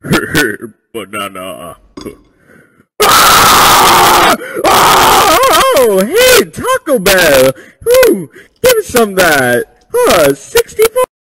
Banana. Ah! Oh, hey, Taco Bell. Ooh, give me some of that. 64.